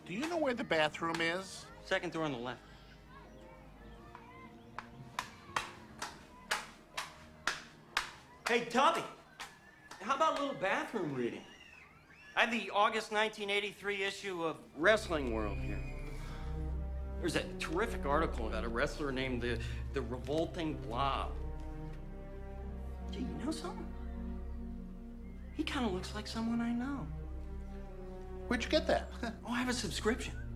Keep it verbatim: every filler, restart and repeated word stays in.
Do you know where the bathroom is? Second door on the left. Hey, Tubby, how about a little bathroom reading? I have the August nineteen eighty-three issue of Wrestling World here. There's a terrific article about a wrestler named the, the Revolting Blob. Gee, you know something? He kind of looks like someone I know. Where'd you get that? Oh, I have a subscription.